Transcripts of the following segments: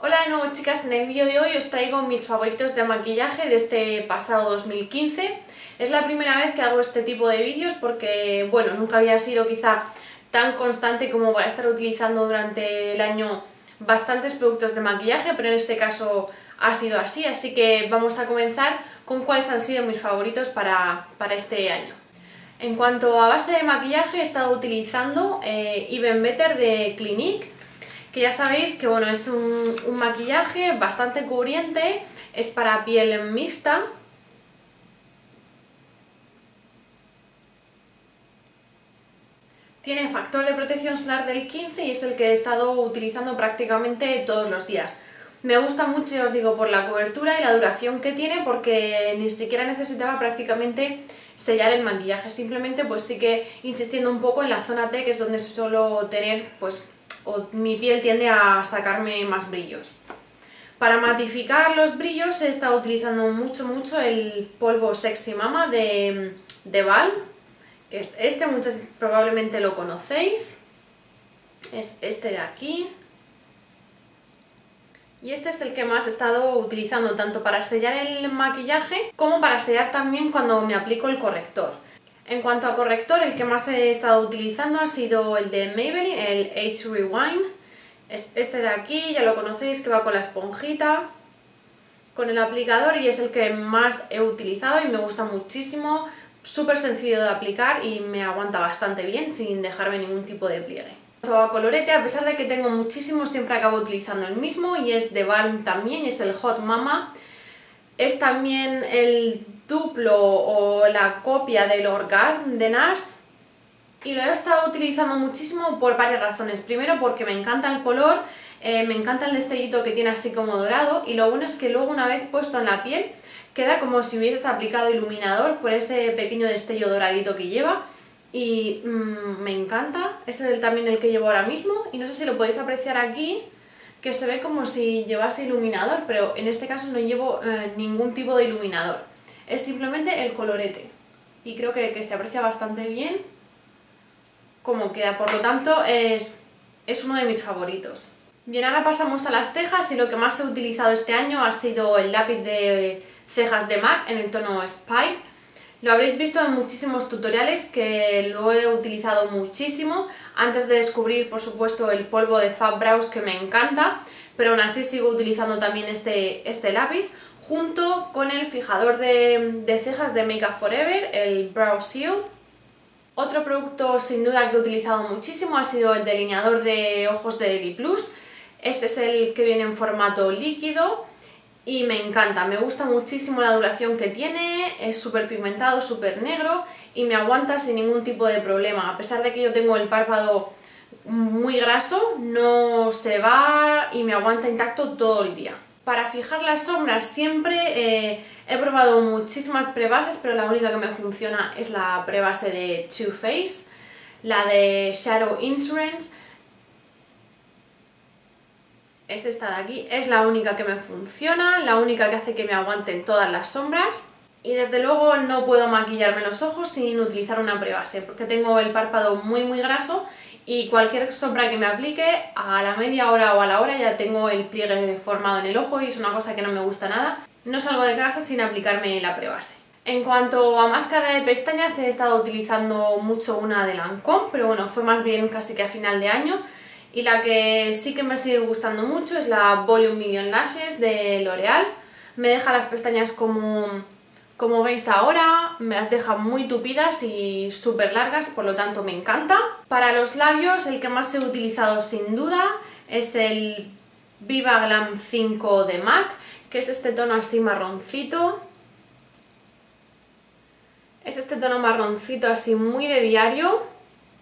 Hola de nuevo chicas, en el vídeo de hoy os traigo mis favoritos de maquillaje de este pasado 2015. Es la primera vez que hago este tipo de vídeos porque, bueno, nunca había sido quizá tan constante como para estar utilizando durante el año bastantes productos de maquillaje, pero en este caso ha sido así, así que vamos a comenzar con cuáles han sido mis favoritos para este año. En cuanto a base de maquillaje, he estado utilizando Even Better de Clinique, que ya sabéis que bueno, es un maquillaje bastante cubriente, es para piel mixta. Tiene factor de protección solar del 15 y es el que he estado utilizando prácticamente todos los días. Me gusta mucho, ya os digo, por la cobertura y la duración que tiene, porque ni siquiera necesitaba prácticamente sellar el maquillaje, simplemente pues sí que insistiendo un poco en la zona T, que es donde suelo tener, pues, o mi piel tiende a sacarme más brillos. Para matificar los brillos he estado utilizando mucho el polvo Sexy Mama de Balm, que es este, muchos probablemente lo conocéis, es este de aquí. Y este es el que más he estado utilizando tanto para sellar el maquillaje como para sellar también cuando me aplico el corrector. En cuanto a corrector, el que más he estado utilizando ha sido el de Maybelline, el Age Rewind. Es este de aquí, ya lo conocéis, que va con la esponjita, con el aplicador, y es el que más he utilizado y me gusta muchísimo. Súper sencillo de aplicar y me aguanta bastante bien sin dejarme ningún tipo de pliegue. En cuanto a colorete, a pesar de que tengo muchísimos, siempre acabo utilizando el mismo y es de Balm también, y es el Hot Mama. Es también el duplo o la copia del Orgasm de NARS y lo he estado utilizando muchísimo por varias razones. Primero porque me encanta el color, me encanta el destellito que tiene así como dorado, y lo bueno es que luego una vez puesto en la piel queda como si hubieses aplicado iluminador por ese pequeño destello doradito que lleva. Y me encanta, este es también el que llevo ahora mismo y no sé si lo podéis apreciar aquí, que se ve como si llevase iluminador, pero en este caso no llevo ningún tipo de iluminador, es simplemente el colorete y creo que se aprecia bastante bien cómo queda, por lo tanto es uno de mis favoritos. Bien, ahora pasamos a las cejas y lo que más he utilizado este año ha sido el lápiz de cejas de MAC en el tono Spike. Lo habréis visto en muchísimos tutoriales que lo he utilizado muchísimo antes de descubrir, por supuesto, el polvo de Fab Brows, que me encanta, pero aún así sigo utilizando también este lápiz junto con el fijador de cejas de Make Up For Ever, el Brow Seal. Otro producto sin duda que he utilizado muchísimo ha sido el delineador de ojos de Deli Plus. Este es el que viene en formato líquido y me encanta, me gusta muchísimo la duración que tiene, es súper pigmentado, súper negro y me aguanta sin ningún tipo de problema. A pesar de que yo tengo el párpado muy graso, no se va y me aguanta intacto todo el día. Para fijar las sombras siempre he probado muchísimas prebases, pero la única que me funciona es la prebase de Too Faced, la de Shadow Insurance. Es esta de aquí, es la única que me funciona, la única que hace que me aguanten todas las sombras. Y desde luego no puedo maquillarme los ojos sin utilizar una prebase, porque tengo el párpado muy graso y cualquier sombra que me aplique, a la media hora o a la hora ya tengo el pliegue formado en el ojo y es una cosa que no me gusta nada. No salgo de casa sin aplicarme la prebase. En cuanto a máscara de pestañas, he estado utilizando mucho una de Lancôme, pero bueno, fue más bien casi que a final de año. Y la que sí que me sigue gustando mucho es la Volume Million Lashes de L'Oreal. Me deja las pestañas como veis ahora, me las deja muy tupidas y súper largas, por lo tanto me encanta. Para los labios, el que más he utilizado sin duda es el Viva Glam 5 de MAC, que es este tono así marroncito. Es este tono marroncito así muy de diario.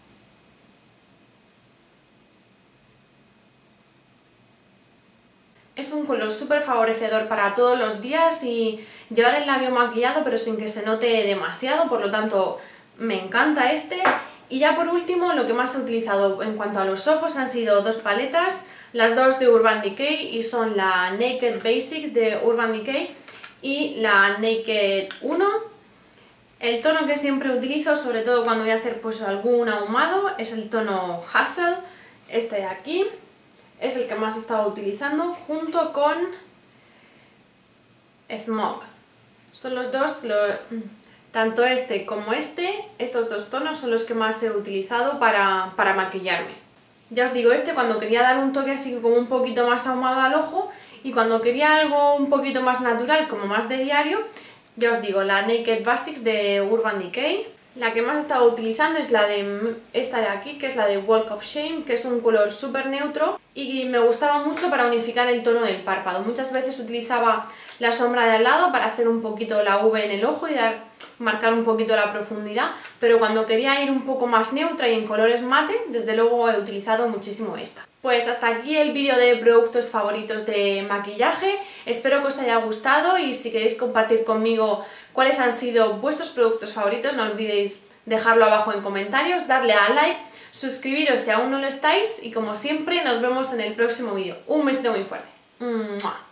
Es un color súper favorecedor para todos los días y llevar el labio maquillado pero sin que se note demasiado, por lo tanto me encanta este. Y ya por último, lo que más he utilizado en cuanto a los ojos han sido dos paletas, las dos de Urban Decay, y son la Naked Basics de Urban Decay y la Naked 1. El tono que siempre utilizo, sobre todo cuando voy a hacer pues algún ahumado, es el tono Hustle, este de aquí. es el que más he estado utilizando junto con Smog. Son los dos, tanto este como estos dos tonos son los que más he utilizado para maquillarme. Ya os digo, cuando quería dar un toque así como un poquito más ahumado al ojo, y cuando quería algo un poquito más natural, como más de diario, ya os digo, la Naked Basics de Urban Decay. La que más he estado utilizando es esta de aquí, que es la de Walk of Shame, que es un color súper neutro y me gustaba mucho para unificar el tono del párpado. Muchas veces utilizaba la sombra de al lado para hacer un poquito la V en el ojo y marcar un poquito la profundidad, pero cuando quería ir un poco más neutra y en colores mate, desde luego he utilizado muchísimo esta. Pues hasta aquí el vídeo de productos favoritos de maquillaje, espero que os haya gustado y si queréis compartir conmigo cuáles han sido vuestros productos favoritos, no olvidéis dejarlo abajo en comentarios, darle a like, suscribiros si aún no lo estáis y como siempre nos vemos en el próximo vídeo. Un besito muy fuerte. ¡Mua!